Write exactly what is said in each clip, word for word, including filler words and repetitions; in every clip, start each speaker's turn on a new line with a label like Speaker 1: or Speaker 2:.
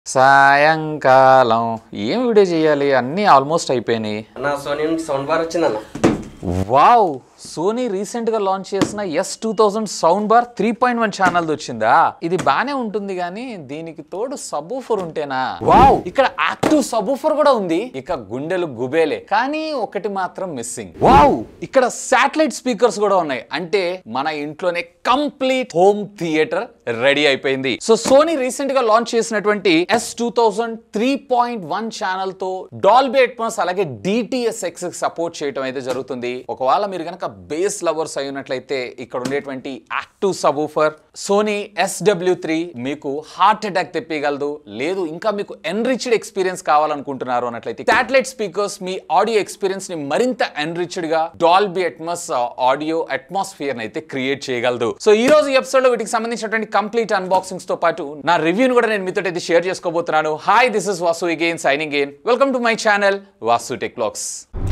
Speaker 1: సాయంకాలం ఏం వీడియో చేయాలి అన్నీ ఆల్మోస్ట్ అయిపోయినాయి.
Speaker 2: అన్న సోనీ నుంచి సౌండ్ బార్ వచ్చిందన్న.
Speaker 1: వావ్, సోనీ రీసెంట్ గా లాంచ్ చేసిన S two thousand sound bar three point one channel వచ్చిందా. ఇది బానే ఉంటుంది కానీ దీనికి తోడు సబూఫర్ ఉంటేనా. వావ్, ఇక్కడ యాక్టివ్ సబూఫర్ కూడా ఉంది. ఇక గుండెలు గుబేలే, కానీ ఒకటి మాత్రం మిస్సింగ్. వావ్, ఇక్కడ శాటిలైట్ స్పీకర్స్ కూడా ఉన్నాయి. అంటే మన ఇంట్లోనే కంప్లీట్ హోమ్ థియేటర్ రెడీ అయిపోయింది. సో సోనీ రీసెంట్ గా లాంచ్ చేసినటువంటి S two thousand three point one channel తో డాల్బీ అట్మాస్ అలాగే డిటిఎస్ ఎక్స్ సపోర్ట్ చేయడం అయితే జరుగుతుంది. ఒకవేళ మీరు కనుక బేస్ లవర్స్ అయినట్లయితే ఇక్కడ ఉండేటువంటి active subwoofer Sony S W three మీకు హార్ట్ అటాక్ తెప్పగలదు. లేదు ఇంకా మీకు ఎన్రిచ్డ్ ఎక్స్పీరియన్స్ కావాలనుకుంటున్నారు అన్నట్లయితే శాటిలైట్ స్పీకర్స్ మీ ఆడియో ఎక్స్పీరియన్స్ ని మరింత ఎన్రిచ్డ్ గా డాల్బీ అట్మాస్ ఆడియో అట్మాస్ఫియర్ అయితే క్రియేట్ చేయగలదు. సో ఈ రోజు ఎపిసోడ్ లో వీటికి సంబంధించినటువంటి కంప్లీట్ అన్బాక్సింగ్స్ తో పాటు నా రివ్యూని కూడా నేను మీతో అయితే షేర్ చేసుకోబోతున్నాను. Hi, this is Vasu again signing in. Welcome to my channel Vasu tech vlogs.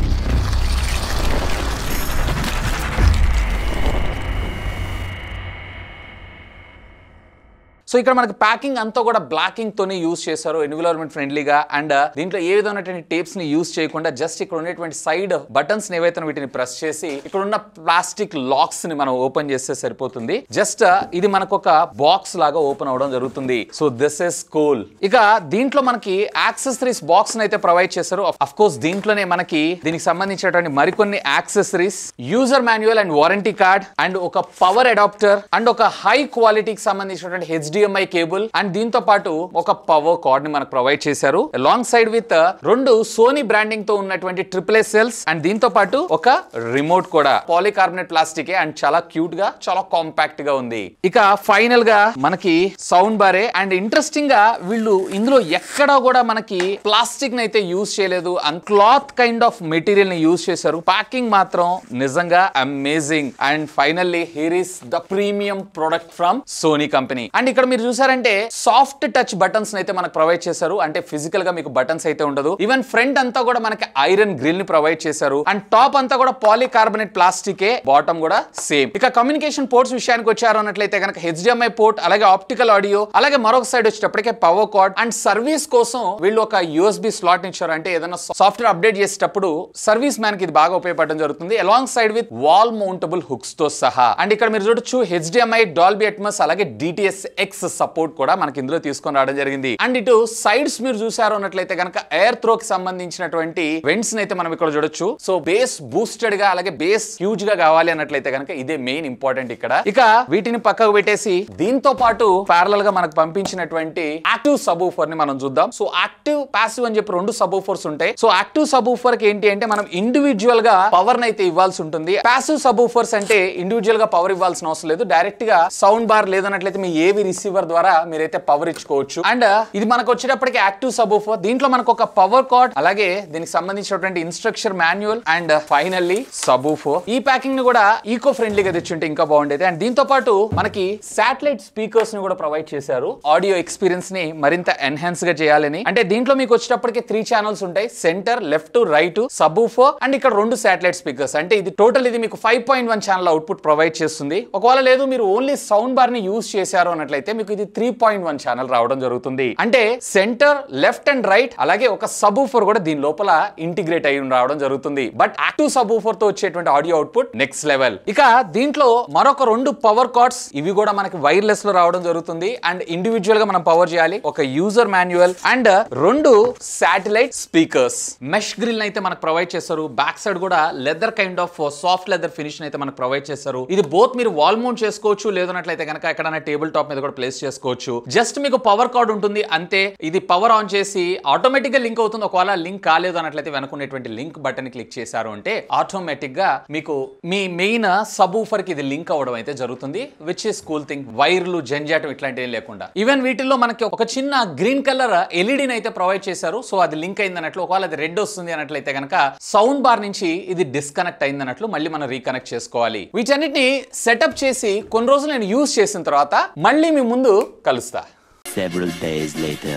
Speaker 1: So ఇక్కడ మనకి ప్యాకింగ్ అంతా కూడా బ్లాకింగ్ తోనే యూజ్ చేశారు, ఎన్విరాన్మెంట్ ఫ్రెండ్లీగా. అండ్ దీంట్లో ఏ విధమైనటువంటి టేప్స్ ని యూజ్ చేయకుండా జస్ట్ ఇక్కడ ఉండేటువంటి సైడ్ బటన్స్ ఏవైతే వీటిని ప్రెస్ చేసి ఇక్కడ ఉన్న ప్లాస్టిక్ లాక్స్ ని మనం ఓపెన్ చేస్తే సరిపోతుంది. జస్ట్ ఇది మనకు ఒక బాక్స్ లాగా ఓపెన్ అవడం జరుగుతుంది. So this is cool. ఇక దీంట్లో మనకి యాక్సెసరీస్ బాక్స్ అయితే ప్రొవైడ్ చేశారు. అఫ్ కోర్స్ దీంట్లోనే మనకి దీనికి సంబంధించినటువంటి మరికొన్ని accessories, user manual and warranty card, and ఒక పవర్ అడాప్టర్, అండ్ ఒక హై క్వాలిటీకి సంబంధించినటువంటి హెచ్డి కేబుల్, అండ్ దీంతో పాటు ఒక పవర్ కార్డ్ ని మనకు ప్రొవైడ్ చేశారు. లాంగ్ సైడ్ విత్ రెండు సోనీ బ్రాండింగ్ తో ఉన్నటువంటి ట్రిపుల్ ఏ సెల్స్, అండ్ దీంతో పాటు ఒక రిమోట్ కూడా పాలికార్బోనేట్ ప్లాస్టిక్, అండ్ చాలా క్యూట్ గా చాలా కాంపాక్ట్ గా ఉంది. ఇక ఫైనల్ గా మనకి సౌండ్ బారే. అండ్ ఇంట్రెస్టింగ్ గా వీళ్ళు ఇందులో ఎక్కడా కూడా మనకి ప్లాస్టిక్ ని అయితే యూజ్ చేయలేదు, and cloth kind of material ని యూజ్ చేశారు. ప్యాకింగ్ మాత్రం నిజంగా amazing. And finally here is the premium product from Sony company. And ఇక్కడ మీరు చూసారంటే సాఫ్ట్ టచ్ బటన్స్ అయితే మనకు ప్రొవైడ్ చేశారు. అంటే ఫిజికల్ గా మీకు బటన్స్ అయితే ఉండదు. ఈవెన్ ఫ్రంట్ అంతా కూడా మనకి ఐరన్ గ్రిల్ ని ప్రొవైడ్ చేశారు. అండ్ టాప్ అంతా కూడా పాలికార్బోనేట్ ప్లాస్టిక్, బాటమ్ కూడా సేమ్. ఇక కమ్యూనికేషన్ పోర్ట్స్ విషయానికి వచ్చారు అన్నట్లయితే కనుక హెచ్డిఎంఐ పోర్ట్, అలాగే ఆప్టికల్ ఆడియో, అలాగే మరొక సైడ్ వచ్చేటప్పటికే పవర్ కార్డ్. అండ్ సర్వీస్ కోసం వీళ్ళు ఒక యూఎస్బి స్లాట్ ఇచ్చారు. అంటే ఏదైనా సాఫ్ట్వేర్ అప్డేట్ చేసేటప్పుడు సర్వీస్ మ్యాన్ కి ఇది బాగా ఉపయోగపడడం జరుగుతుంది. Along side with wall mountable hooks తో సహా. అండ్ ఇక్కడ మీరు చూడొచ్చు హెచ్డిఎంఐ, డాల్బీ అట్మాస్, అలాగే డిటిఎస్ ఎక్స్ సపోర్ట్ కూడా మనకి ఇందులో తీసుకొని రావడం జరిగింది. అండ్ ఇటు సైడ్స్ మీరు చూసారు అన్నట్లయితే కనుక ఎయిర్ త్రో కి సంబంధించినటువంటి వెంట్స్ అయితే మనం ఇక్కడ చూడొచ్చు. సో బేస్ బూస్టెడ్ గా అలాగే బేస్ హ్యూజ్ గా కావాలి అన్నట్లయితే కనుక ఇదే మెయిన్ ఇంపార్టెంట్ ఇక్కడ. ఇక వీటిని పక్కకు పెట్టేసి దీంతో పాటు ప్యారలల్ గా మనకు పంపించినటువంటి యాక్టివ్ సబూఫర్ ని మనం చూద్దాం. సో యాక్టివ్, పాసివ్ అని చెప్పి రెండు సబూఫర్స్ ఉంటాయి. సో యాక్టివ్ సబూఫర్ కి ఏంటి అంటే మనం ఇండివిజువల్ గా పవర్ అయితే ఇవ్వాల్సి ఉంటుంది. పాసివ్ సబూఫర్స్ అంటే ఇండివిజువల్ గా పవర్ ఇవ్వాల్సిన అవసరం లేదు. డైరెక్ట్ గా సౌండ్ బార్ లేదన్నట్లయితే మీ ఏవి రిసీవర్ ద్వారా మీరైతే పవర్ ఇచ్చుకోవచ్చు. అండ్ ఇది మనకు వచ్చేటప్పటికి యాక్టివ్ సబూఫర్. దీంట్లో మనకు ఒక పవర్ కార్డ్, అలాగే దీనికి సంబంధించినటువంటి instruction manual, and finally subwoofer. ఈ ప్యాకింగ్ ని కూడా ఈకో ఫ్రెండ్లీగా తెచ్చుంటే ఇంకా బాగుండేది. అండ్ దీంతో పాటు మనకి శాటిలైట్ స్పీకర్స్ ని కూడా ప్రొవైడ్ చేశారు, ఆడియో ఎక్స్పీరియన్స్ ని మరింత ఎన్హాన్స్ గా చేయాలని. అంటే దీంట్లో మీకు వచ్చేటప్పటికి త్రీ ఛానల్స్ ఉంటాయి, centre, left, right, subwoofer, and ఇక్కడ రెండు శాటిలైట్ స్పీకర్స్. అంటే ఇది టోటల్ ఇది మీకు five point one channel output provide చేస్తుంది. ఒకవేళ లేదు మీరు ఓన్లీ సౌండ్ బార్ ని యూజ్ చేశారు అన్నట్లయితే మీకు ఇది త్రీ పాయింట్ వన్ ఛానల్ రావడం జరుగుతుంది. అంటే సెంటర్, లెఫ్ట్ అండ్ రైట్, అలాగే ఒక సబూఫర్ కూడా దీని లోపల ఇంటిగ్రేట్ అయి రావడం జరుగుతుంది. బట్ యాక్టివ్ సబూఫర్ తో వచ్చేటువంటి ఆడియో అవుట్పుట్ నెక్స్ట్ లెవెల్. ఇక దీంట్లో మరొక రెండు పవర్ కార్డ్స్, ఇవి కూడా మనకి వైర్లెస్ లో రావడం జరుగుతుంది. అండ్ ఇండివిజువల్ గా మనం పవర్ చేయాలి. ఒక యూజర్ మాన్యువల్ అండ్ రెండు శాటిలైట్ స్పీకర్స్. మెష్ గ్రిల్ అయితే మనకు ప్రొవైడ్ చేస్తారు. బ్యాక్ సైడ్ కూడా leather kind of soft leather finish అయితే మనకు ప్రొవైడ్ చేస్తారు. ఇది బోత్ మీరు వాల్ మౌంట్ చేసుకోవచ్చు, లేదన్నట్లయితే కనుక ఎక్కడైనా టేబుల్ టాప్ మీద కూడా ప్లేస్ చేసుకోవచ్చు. జస్ట్ మీకు పవర్ కార్డ్ ఉంటుంది అంతే. ఇది పవర్ ఆన్ చేసి ఆటోమేటిక్ గా లింక్ అవుతుంది. ఒకవేళ లింక్ కాలేదు అన్నట్లయితే వెనుకున్నటువంటి లింక్ బటన్ క్లిక్ చేశారు అంటే ఆటోమేటిక్ గా మీకు మీ మెయిన్ సబూఫర్ కి ఇది లింక్ అవ్వడం అయితే జరుగుతుంది. Which is cool thing. వైర్లు, జంజాటం ఇట్లాంటివి లేకుండా. ఈవెన్ వీటిల్లో మనకి ఒక చిన్న గ్రీన్ కలర్ ఎల్ఈడిని అయితే ప్రొవైడ్ చేశారు. సో అది లింక్ అయింది అన్నట్లు. ఒకవేళ అది రెడ్ వస్తుంది అన్నట్లయితే కనుక సౌండ్ బార్ నుంచి ఇది డిస్కనెక్ట్ అయింది అన్నట్లు మళ్ళీ మనం రీకనెక్ట్ చేసుకోవాలి. వీటన్నిటిని సెటప్ చేసి కొన్ని రోజులు నేను యూజ్ చేసిన తర్వాత మళ్ళీ మీ ముందు కలుస్తా.
Speaker 3: Several days later.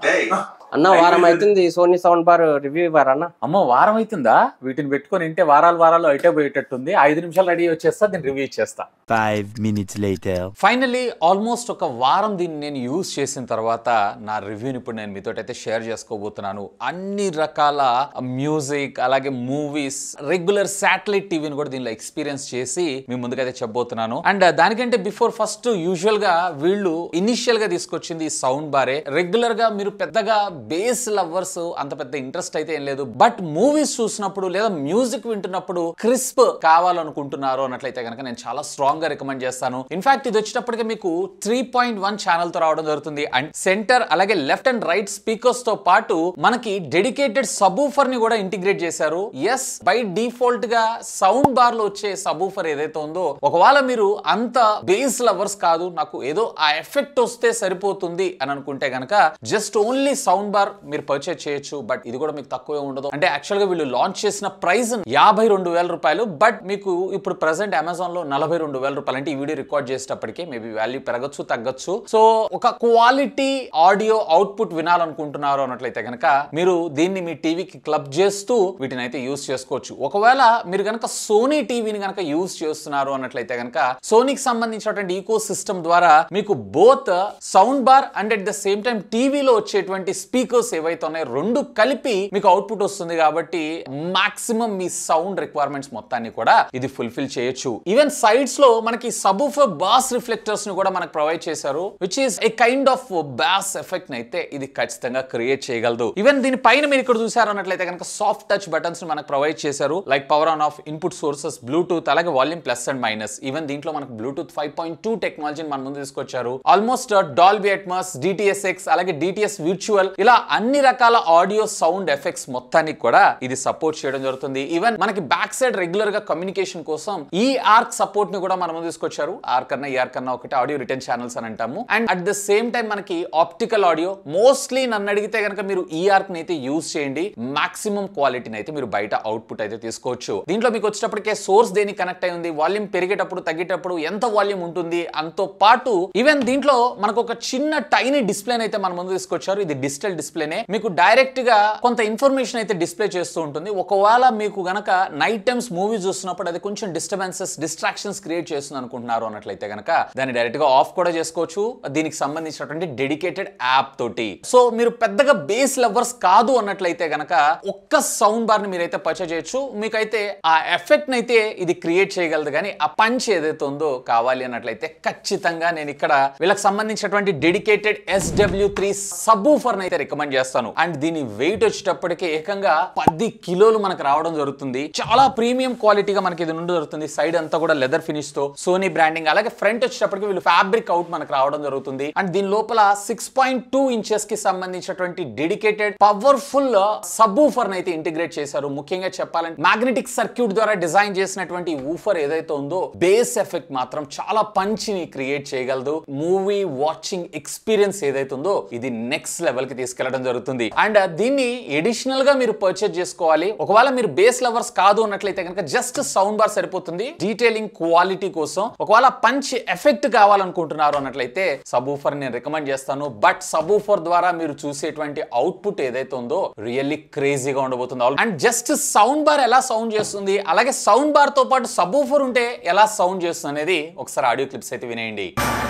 Speaker 2: అన్న వారం అవుతుంది సోనీ సౌండ్ బార్ రివ్యూ ఇవ్వరా అన్న?
Speaker 1: అమ్మో వారం అవుతుందా? వీటిని పెట్టుకొని ఇంటే వారాలు వారాలు అయితే పోయేటట్టుంది. ఐదు నిమిషాలు రెడీ వచ్చేస్తా, దీన్ని రివ్యూ ఇచ్చేస్తా.
Speaker 3: Five minutes later.
Speaker 1: Finally almost ఒక వారం దీన్ని నేను యూజ్ చేసిన తర్వాత నా రివ్యూని ఇప్పుడు నేను మీతో అయితే షేర్ చేసుకోబోతున్నాను. అన్ని రకాల మ్యూజిక్ అలాగే మూవీస్ రెగ్యులర్ శాటిలైట్ టీవీని కూడా దీనిలో ఎక్స్పీరియన్స్ చేసి మీ ముందుకైతే చెప్పబోతున్నాను. అండ్ దానికంటే బిఫోర్ ఫస్ట్ యూజువల్ గా వీళ్ళు ఇనిషియల్ గా తీసుకొచ్చింది ఈ సౌండ్ బారే. రెగ్యులర్ గా మీరు పెద్దగా బేస్ లవర్స్ అంత పెద్ద ఇంట్రెస్ట్ అయితే ఏం లేదు, బట్ మూవీస్ చూసినప్పుడు లేదా మ్యూజిక్ వింటున్నప్పుడు క్రిస్ప్ కావాలనుకుంటున్నారు అన్నట్లయితే కనుక నేను చాలా స్ట్రాంగ్ గా రికమెండ్ చేస్తాను. ఇన్ఫాక్ట్ ఇది వచ్చేటప్పటికి మీకు త్రీ పాయింట్ వన్ ఛానల్ తో రావడం జరుగుతుంది. అండ్ సెంటర్ అలాగే లెఫ్ట్ అండ్ రైట్ స్పీకర్స్ తో పాటు మనకి డెడికేటెడ్ సబూఫర్ ని కూడా ఇంటిగ్రేట్ చేశారు. ఎస్, బై డిఫాల్ట్ గా సౌండ్ బార్ లో వచ్చే సబూఫర్ ఏదైతే ఉందో, ఒకవేళ మీరు అంత బేస్ లవర్స్ కాదు, నాకు ఏదో ఆ ఎఫెక్ట్ వస్తే సరిపోతుంది అని అనుకుంటే గనక జస్ట్ ఓన్లీ సౌండ్ బార్ మీరు పర్చేజ్ చేయొచ్చు. బట్ ఇది కూడా మీకు తక్కువే ఉండదు. అంటే యాక్చువల్ గా వీళ్ళు లాంచ్ చేసిన ప్రైస్ యాభై రెండు వేల రూపాయలు, బట్ మీకు ఇప్పుడు ప్రెసెంట్ అమెజాన్ లో నలభై రెండు వేల రూపాయలు. అంటే ఈ వీడియో రికార్డ్ చేసేటప్పటికే మేబీ వాల్యూ పెరగచ్చు తగ్గచ్చు. సో ఒక క్వాలిటీ ఆడియో అవుట్పుట్ వినాలనుకుంటున్నారు అన్నట్లయితే కనుక మీరు దీన్ని మీ టీవీకి క్లబ్ చేస్తూ వీటిని అయితే యూజ్ చేసుకోవచ్చు. ఒకవేళ మీరు కనుక సోనీ టీవీని కనుక యూజ్ చేస్తున్నారు అన్నట్లయితే కనుక సోనీకి సంబంధించినటువంటి ఈకో సిస్టమ్ ద్వారా మీకు both sound bar and at the same time టీవీలో వచ్చేటువంటి స్పీకర్స్ ఏవైతే ఉన్నాయో రెండు కలిపి మీకు అవుట్పుట్ వస్తుంది. కాబట్టి మాక్సిమం మీ సౌండ్ రిక్వైర్మెంట్స్ మొత్తాన్ని కూడా ఇది ఫుల్ఫిల్ చేయొచ్చు. ఈవెన్ సైడ్స్ లో మనకి సబూఫర్ బాస్ రిఫ్లెక్టర్స్ ని కూడా మనకు ప్రొవైడ్ చేశారు, which is a kind of bass effect అయితే ఇది ఖచ్చితంగా క్రియేట్ చేయగలదు. ఈవెన్ దీని పైన మీరు ఇక్కడ చూసారు అన్నట్లయితే కనుక సాఫ్ట్ టచ్ బటన్స్ ని మనకు ప్రొవైడ్ చేశారు, like power on off, input sources, Bluetooth అలాగే volume plus and minus. Even దీంట్లో మనకు బ్లూటూత్ ఫైవ్ పాయింట్ టూ టెక్నాలజీని మన ముందు తీసుకొచ్చారు. Almost Dolby Atmos, DTS X అలాగే డిటిఎస్ విర్చువల్ ఇలా అన్ని రకాల ఆడియో సౌండ్ ఎఫెక్ట్స్ మొత్తానికి కూడా ఇది సపోర్ట్ చేయడం జరుగుతుంది. ఈవెన్ మనకి బ్యాక్ సైడ్ రెగ్యులర్ గా కమ్యూనికేషన్ కోసం ఈ ఆర్క్ సపోర్ట్ ని కూడా మనం ముందు తీసుకొచ్చారు. ఆర్క్ కన్నా ఈ ఆర్క్ కన్నా ఒకటి ఆడియో రిటర్న్ ఛానల్స్ అని అంటాము. And at the same time మనకి ఆప్టికల్ ఆడియో, మోస్ట్లీ నన్ను అడిగితే కనుక మీరు ఈ ఆర్క్ ని అయితే యూజ్ చేయండి. మాక్సిమం క్వాలిటీని అయితే మీరు బయట అవుట్పుట్ అయితే తీసుకోవచ్చు. దీంట్లో మీకు వచ్చేటప్పటికే సోర్స్ దేనికి కనెక్ట్ అయి ఉంది, వాల్యూమ్ పెరిగేటప్పుడు తగ్గేటప్పుడు ఎంత వాల్యూమ్ ఉంటుంది, అంతో పాటు ఈవెన్ దీంట్లో మనకు ఒక చిన్న టైనీ డిస్ప్లే అయితే మన ముందు తీసుకొచ్చారు. ఇది డిజిటల్ డిస్ప్లేనే, మీకు డైరెక్ట్ గా కొంత ఇన్ఫర్మేషన్ అయితే డిస్ప్లే చేస్తూ ఉంటుంది. ఒకవేళ మీకు గనక నైట్ టైమ్స్ మూవీస్ చూస్తున్నప్పుడు అది కొంచెం డిస్టర్బెన్సెస్ డిస్ట్రాక్షన్స్ క్రియేట్ చేస్తుంది అనుకుంటున్నారు అన్నట్లయితే గనక దాన్ని డైరెక్ట్ గా ఆఫ్ కూడా చేసుకోవచ్చు దీనికి సంబంధించినటువంటి డెడికేటెడ్ యాప్ తోటి. సో మీరు పెద్దగా బేస్ లవర్స్ కాదు అన్నట్లయితే గనక ఒక్క సౌండ్ బార్ ని మీరైతే పర్చేజ్ చేయొచ్చు. మీకైతే ఆ ఎఫెక్ట్ అయితే ఇది క్రియేట్ చేయగలదు, కానీ ఆ పంచ్ ఏదైతే ఉందో కావాలి అన్నట్లయితే ఖచ్చితంగా నేను ఇక్కడ వీళ్ళకి సంబంధించినటువంటి dedicated S W three subwoofer అయితే రికమెండ్ చేస్తాను. అండ్ దీని వెయిట్ వచ్చేటప్పటికి ఏకంగా పది కిలోలు మనకు రావడం జరుగుతుంది. చాలా ప్రీమియం క్వాలిటీగా మనకి ఇది నుండి జరుగుతుంది. సైడ్ అంతా కూడా లెదర్ ఫినిష్ తో సోనీ బ్రాండింగ్, అలాగే ఫ్రంట్ వచ్చేటప్పటికి వీళ్ళు ఫ్యాబ్రిక్ అవుట్ మనకు రావడం జరుగుతుంది. అండ్ దీని లోపల సిక్స్ పాయింట్ టూ ఇంచెస్ కి సంబంధించినటువంటి డెడికేటెడ్ పవర్ఫుల్ సబూఫర్ అయితే ఇంటిగ్రేట్ చేశారు. ముఖ్యంగా చెప్పాలంటే మ్యాగ్నెటిక్ సర్క్యూట్ ద్వారా డిజైన్ చేసినటువంటి ఊఫర్ ఏదైతే ఉందో బేస్ ఎఫెక్ట్ మాత్రం చాలా పంచిని క్రియేట్ చేయగలదు. మూవీ వాచింగ్ ఎక్స్పీరియన్స్ ఏదైతే ఉందో ఇది నెక్స్ట్ లెవెల్ కి తీసుకెళ్లడం జరుగుతుంది. అండ్ దీన్ని ఎడిషనల్ గా మీరు పర్చేజ్ చేసుకోవాలి. ఒకవేళ మీరు బేస్ లవర్స్ కాదు అన్నట్లయితే కనుక జస్ట్ సౌండ్ బార్ సరిపోతుంది డీటెయిలింగ్ క్వాలిటీ కోసం. ఒకవేళ పంచ్ ఎఫెక్ట్ కావాలనుకుంటున్నారు అన్నట్లయితే సబూఫర్ నేను రికమెండ్ చేస్తాను. బట్ సబూఫర్ ద్వారా మీరు చూసేటువంటి అవుట్పుట్ ఏదైతే ఉందో రియల్లీ క్రేజీగా ఉండబోతుంది. అండ్ జస్ట్ సౌండ్ బార్ ఎలా సౌండ్ చేస్తుంది, అలాగే సౌండ్ బార్ తో పాటు సబూఫర్ ఉంటే ఎలా సౌండ్ చేస్తుంది అనేది ఒకసారి ఆడియో క్లిప్స్ అయితే వినేయండి.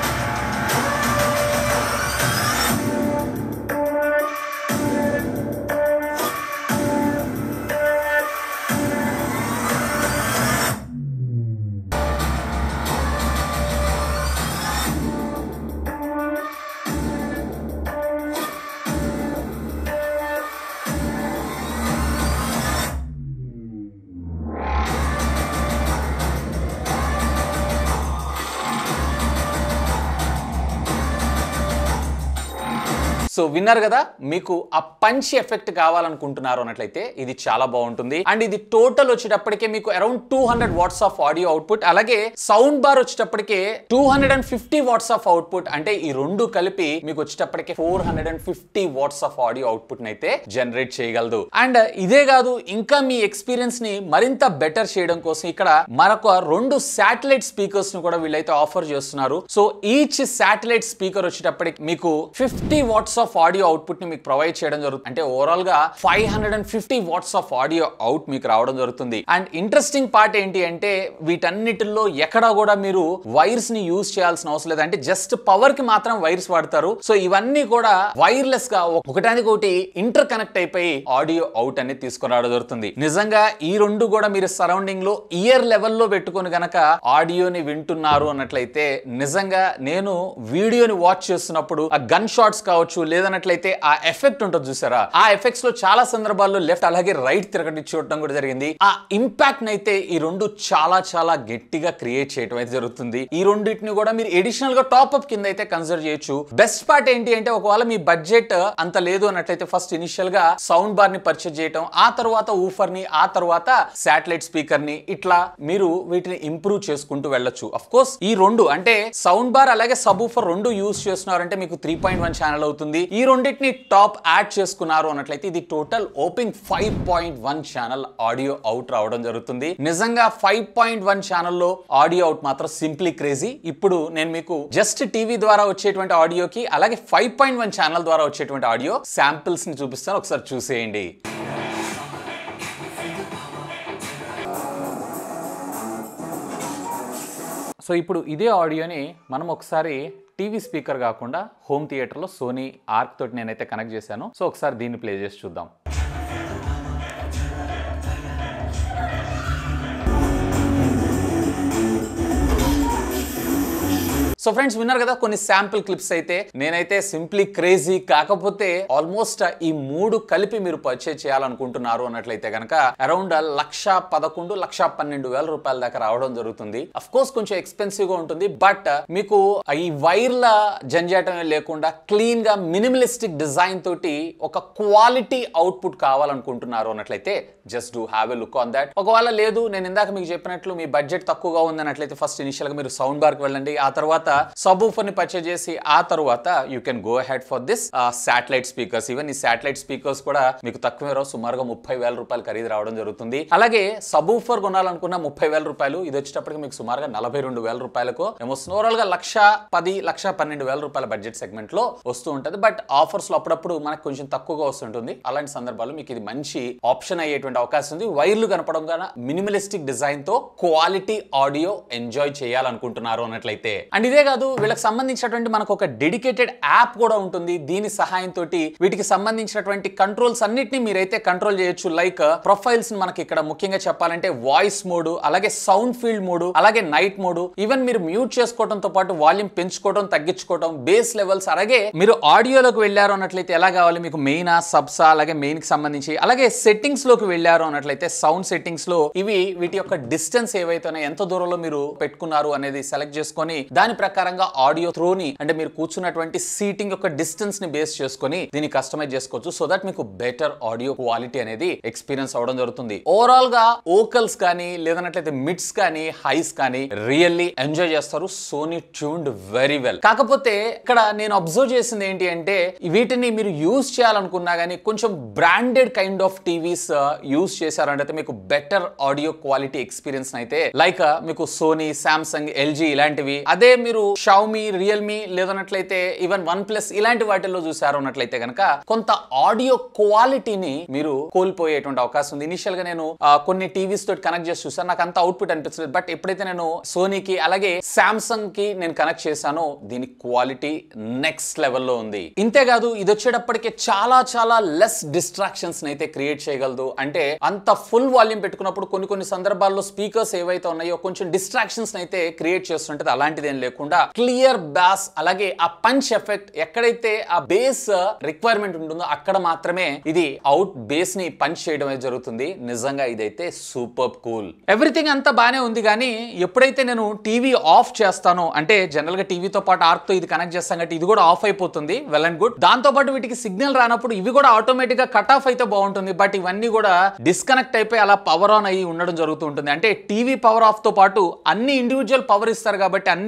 Speaker 1: సో విన్నారు కదా, మీకు ఆ పంచ్ ఎఫెక్ట్ కావాలనుకుంటున్నారు అన్నట్లయితే ఇది చాలా బాగుంటుంది. అండ్ ఇది టోటల్ వచ్చేటప్పటికే మీకు around two hundred watts of audio output, అలాగే సౌండ్ బార్ వచ్చేటప్పటికే two hundred and fifty watts of output, అంటే ఈ రెండు కలిపి మీకు వచ్చేటప్పటికే four hundred and fifty watts of audio output అయితే జనరేట్ చేయగలదు. అండ్ ఇదే కాదు, ఇంకా మీ ఎక్స్పీరియన్స్ ని మరింత బెటర్ చేయడం కోసం ఇక్కడ మరొక రెండు శాటిలైట్ స్పీకర్స్ ను కూడా వీళ్ళైతే ఆఫర్ చేస్తున్నారు. సో ఈచ్ శాటిలైట్ స్పీకర్ వచ్చేటప్పటికి మీకు fifty watts of of audio output ని మీకు ప్రొవైడ్ చేయడం జరుగుతుంది. అంటే ఓవరాల్ గా five hundred and fifty watts of audio out మీకు రావడం జరుగుతుంది. అండ్ ఇంట్రెస్టింగ్ పార్ట్ ఏంటి అంటే వీటన్నిటిలో ఎక్కడా కూడా మీరు వైర్స్ ని యూజ్ చేయాల్సిన అవసరం లేదు. అంటే జస్ట్ పవర్ కి మాత్రం వైర్స్ వాడతారు. సో ఇవన్నీ కూడా వైర్లెస్ గా ఒకటానికి ఒకటి ఇంటర్ కనెక్ట్ అయిపోయి ఆడియో అవుట్ అనేది తీసుకుని రావడం జరుగుతుంది. నిజంగా ఈ రెండు కూడా మీరు సరౌండింగ్ లో ఇయర్ లెవెల్లో పెట్టుకుని గనక ఆడియోని వింటున్నారు అన్నట్లయితే నిజంగా నేను వీడియోని వాచ్ చేస్తున్నప్పుడు ఆ గన్ షాట్స్ కావచ్చు లేదన్నట్లయితే ఆ ఎఫెక్ట్ ఉంటుంది చూసారా, ఆ ఎఫెక్ట్స్ లో చాలా సందర్భాల్లో లెఫ్ట్ అలాగే రైట్ తిరగటి చూడటం కూడా జరిగింది. ఆ ఇంపాక్ట్ అయితే ఈ రెండు చాలా చాలా గట్టిగా క్రియేట్ చేయడం అయితే జరుగుతుంది. ఈ రెండింటిని కూడా మీరు ఎడిషనల్ గా టాప్ అప్ కింద అయితే కన్సిడర్ చేయొచ్చు. బెస్ట్ పార్ట్ ఏంటి అంటే ఒకవేళ మీ బడ్జెట్ అంత లేదు అన్నట్లయితే ఫస్ట్ ఇనిషియల్ గా సౌండ్ బార్ ని పర్చేజ్ చేయడం, ఆ తర్వాత ఊఫర్ ని, ఆ తర్వాత శాటిలైట్ స్పీకర్ ని, ఇట్లా మీరు వీటిని ఇంప్రూవ్ చేసుకుంటూ వెళ్ళొచ్చు. అఫ్ కోర్స్ ఈ రెండు అంటే సౌండ్ బార్ అలాగే సబ్ ఊఫర్ రెండు యూజ్ చేస్తున్నారంటే మీకు త్రీ పాయింట్ వన్ ఛానల్ అవుతుంది. ఈ రెండింటిని టాప్ యాడ్ చేసుకున్నారు అన్నట్లయితే ఇది total open five point one channel audio out రావడం జరుగుతుంది. నిజంగా ఫైవ్ పాయింట్ వన్ ఛానల్లో ఆడియో అవుట్ మాత్రం సింప్లీ క్రేజీ. ఇప్పుడు నేను మీకు జస్ట్ టీవీ ద్వారా వచ్చేటువంటి ఆడియోకి అలాగే ఫైవ్ పాయింట్ వన్ ఛానల్ ద్వారా వచ్చేటువంటి ఆడియో శాంపిల్స్ ని చూపిస్తాను, ఒకసారి చూసేయండి. సో ఇప్పుడు ఇదే ఆడియోని మనం ఒకసారి టీవీ స్పీకర్ కాకుండా హోమ్ థియేటర్లో సోనీ ఆర్క్ తోటి నేనైతే కనెక్ట్ చేశాను. సో ఒకసారి దీన్ని ప్లే చేసి చూద్దాం. సో ఫ్రెండ్స్ విన్నారు కదా కొన్ని శాంపుల్ క్లిప్స్. అయితే నేనైతే సింప్లీ క్రేజీ, కాకపోతే ఆల్మోస్ట్ ఈ మూడు కలిపి మీరు పర్చేజ్ చేయాలనుకుంటున్నారు అన్నట్లయితే కనుక అరౌండ్ లక్ష పదకొండు లక్ష పన్నెండు వేల రూపాయల దాకా రావడం జరుగుతుంది. అఫ్ కోర్స్ కొంచెం ఎక్స్పెన్సివ్ గా ఉంటుంది, బట్ మీకు ఈ వైర్ల జంజాటమే లేకుండా క్లీన్ గా మినిమలిస్టిక్ డిజైన్ తోటి ఒక క్వాలిటీ అవుట్పుట్ కావాలనుకుంటున్నారు అన్నట్లయితే just do have a look on that. ఒకవేళ లేదు నేను ఇందాక మీకు చెప్పినట్లు మీ బడ్జెట్ తక్కువగా ఉంది అన్నట్లయితే ఫస్ట్ ఇనిషియల్ గా మీరు సౌండ్ బార్ కి వెళ్ళండి, ఆ తర్వాత సబ్ ఊఫర్ ని పర్చేజ్ చేసి ఆ తర్వాత you can go head for this satellite speakers. Even ఈ శాటిలైట్ స్పీకర్స్ కూడా మీకు తక్కువ రావు, సుమారుగా ముప్పై వేల రూపాయలు ఖరీదు రావడం జరుగుతుంది. అలాగే సబ్ ఊఫర్ కొనాలనుకున్న ముప్పై వేల రూపాయలు, ఇది వచ్చేటప్పటికి మీకు సుమారుగా నలభై రెండు వేల రూపాయలకు ఏమొస్తుంది. ఓవరాల్ గా లక్ష పది లక్ష పన్నెండు వేల రూపాయల బడ్జెట్ సెగ్మెంట్ లో వస్తూ ఉంటుంది. బట్ ఆఫర్స్ లో అప్పుడప్పుడు మనకు కొంచెం తక్కువగా వస్తుంటుంది. అలాంటి సందర్భాల్లో మీకు ఇది మంచి ఆప్షన్ అయ్యేటువంటి అవకాశం ఉంది. వైర్లు కనపడం గాన మినిమలిస్టిక్ డిజైన్ తో క్వాలిటీ ఆడియో ఎంజాయ్ చేయాలనుకుంటున్నారు అన్నట్లయితే. అండ్ ఇదే కాదు, వీళ్ళకి సంబంధించినటువంటి మనకు ఒక డెడికేటెడ్ యాప్ కూడా ఉంటుంది. దీని సహాయంతో వీటికి సంబంధించినటువంటి కంట్రోల్స్ అన్నిటిని మీరైతే కంట్రోల్ చేయొచ్చు. లైక్ ప్రొఫైల్స్ మనకి ఇక్కడ ముఖ్యంగా చెప్పాలంటే వాయిస్ మోడ్, అలాగే సౌండ్ ఫీల్డ్ మోడ్, అలాగే నైట్ మోడ్, ఈవెన్ మీరు మ్యూట్ చేసుకోవడంతో పాటు వాల్యూమ్ పెంచుకోవడం తగ్గించుకోవడం, బేస్ లెవెల్స్, అలాగే మీరు ఆడియోలోకి వెళ్ళారు అన్నట్లయితే ఎలా కావాలి మీకు మెయిన్ సబ్సా, అలాగే మెయిన్ కి సంబంధించి, అలాగే సెట్టింగ్స్ లోకి వెళ్ళారు అన్నట్లయితే సౌండ్ సెట్టింగ్స్ లో ఇవి వీటి యొక్క డిస్టెన్స్ ఏవైతే ఎంత దూరంలో మీరు పెట్టుకున్నారు అనేది సెలెక్ట్ చేసుకొని దాని ప్రకారంగా ఆడియో త్రోని అంటే మీరు కూర్చున్నటువంటి సీటింగ్ యొక్క డిస్టెన్స్ ని బేస్ చేసుకొని దీన్ని కస్టమైజ్ చేసుకోవచ్చు. సో దట్ మీకు బెటర్ ఆడియో క్వాలిటీ అనేది ఎక్స్పీరియన్స్ అవడం జరుగుతుంది. ఓవరాల్ గా ఓకల్స్ కానీ లేదన్నట్లయితే మిడ్స్ కానీ హైస్ కానీ రియల్లీ ఎంజాయ్ చేస్తారు. Sony tuned very well. కాకపోతే ఇక్కడ నేను అబ్జర్వ్ చేసింది ఏంటి అంటే వీటిని మీరు యూజ్ చేయాలనుకున్నా కానీ కొంచెం branded kind of TVs use చేశారంటే మీకు బెటర్ ఆడియో క్వాలిటీ ఎక్స్పీరియన్స్ అయితే లైక్ మీకు సోనీ, సామ్సంగ్, ఎల్జీ ఇలాంటివి. అదే మీరు షావమీ, రియల్మీ లేదన్నట్లయితే ఈవెన్ వన్ ప్లస్ ఇలాంటి వాటిల్లో చూసారు అన్నట్లయితే కనుక కొంత ఆడియో క్వాలిటీని మీరు కోల్పోయేటువంటి అవకాశం ఉంది. ఇనిషియల్ గా నేను కొన్ని టీవీస్ తోటి కనెక్ట్ చేసి చూసాను, నాకు అంత అవుట్పుట్ అనిపించలేదు. బట్ ఎప్పుడైతే నేను సోనీకి అలాగే సామ్సంగ్ కి నేను కనెక్ట్ చేశానో దీని క్వాలిటీ నెక్స్ట్ లెవెల్లో ఉంది. ఇంతేకాదు ఇది వచ్చేటప్పటికే చాలా చాలా లెస్ డిస్ట్రాక్షన్స్ అయితే క్రియేట్ చేయగలదు. అంటే అంత ఫుల్ వాల్యూమ్ పెట్టుకున్నప్పుడు కొన్ని కొన్ని సందర్భాల్లో స్పీకర్స్ ఏవైతే ఉన్నాయో కొంచెం డిస్ట్రాక్షన్స్ అయితే క్రియేట్ చేస్తుంటది. అలాంటిది ఏం లేకుండా క్లియర్ బాస్, అలాగే ఆ పంచ్ ఎఫెక్ట్ ఎక్కడైతే ఆ బేస్ రిక్వైర్మెంట్ ఉంటుందో అక్కడ మాత్రమే ఇది అవుట్ బేస్ ని పంచ్ చేయడం అయితే జరుగుతుంది. నిజంగా ఇదైతే సూపర్ కూల్. ఎవ్రీథింగ్ అంతా బానే ఉంది, కానీ ఎప్పుడైతే నేను టీవీ ఆఫ్ చేస్తానో అంటే జనరల్ గా టీవీతో పాటు ఆర్క్ తో ఇది కనెక్ట్ చేస్తాం కాబట్టి ఇది కూడా ఆఫ్ అయిపోతుంది. Well and good. దాంతో పాటు వీటికి సిగ్నల్ రానప్పుడు ఇవి కూడా ఆటోమేటిక్ గా కట్ ఆఫ్ అయితే బాగుంటుంది. బట్ ఇవన్నీ కూడా డిస్కనెక్ట్ అయిపోయి అలా పవర్ ఆన్ అయ్యి ఉండడం జరుగుతూ ఉంటుంది. అంటే టీవీ పవర్ ఆఫ్ తో పాటు అన్ని ఇండివిజువల్ పవర్ ఇస్తారు కాబట్టి అన్నిటిని మనం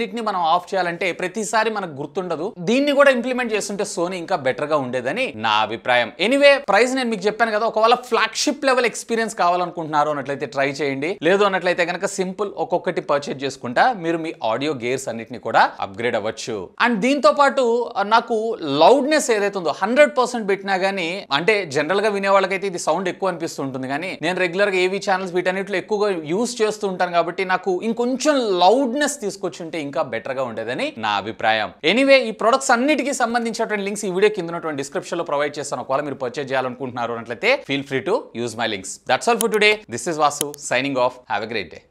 Speaker 1: ఆఫ్ చేయాలంటే ప్రతిసారి మనకు గుర్తుండదు. దీన్ని కూడా ఇంప్లిమెంట్ చేస్తుంటే సోనీ ఇంకా బెటర్ గా ఉండేదని నా అభిప్రాయం. ఎనీవే ప్రైస్ నేను మీకు చెప్పాను కదా, ఒకవేళ ఫ్లాగ్షిప్ లెవెల్ ఎక్స్పీరియన్స్ కావాలనుకుంటున్నారు అన్నట్లయితే ట్రై చేయండి. లేదు అన్నట్లయితే కనుక సింపుల్ ఒక్కొక్కటి పర్చేజ్ చేసుకుంటా మీరు మీ ఆడియో గేర్స్ అన్నిటిని కూడా అప్గ్రేడ్ అవ్వచ్చు. అండ్ దీంతో పాటు నాకు లౌడ్నెస్ ఏదైతే ఉందో హండ్రెడ్ పర్సెంట్ పెట్టినా గానీ, అంటే జనరల్ గా వినే వాళ్ళకైతే ఇది సౌండ్ ఎక్కువ అనిపిస్తుంటుంది, కానీ నేను రెగ్యులర్ గా ఏవీ ఛానల్స్ వీటన్నిటిలో ఎక్కువగా యూస్ చేస్తూ ఉంటాను కాబట్టి నాకు ఇంకొంచెం లౌడ్నెస్ తీసుకొచ్చుంటే ఇంకా బెటర్ గా ఉండేదని నా అభిప్రాయం. ఎనీవే ఈ ప్రొడక్ట్స్ అన్నిటికీ సంబంధించినటువంటి లింక్స్ ఈ వీడియో కింద ఉన్నటువంటి డిస్క్రిప్షన్ లో ప్రొవైడ్ చేస్తాను. ఒకవేళ మీరు పర్చేజ్ చేయాలనుకుంటున్నారు అన్నట్లయితే feel free to use my links. That's all for today. This is Vasu signing off. Have a great day.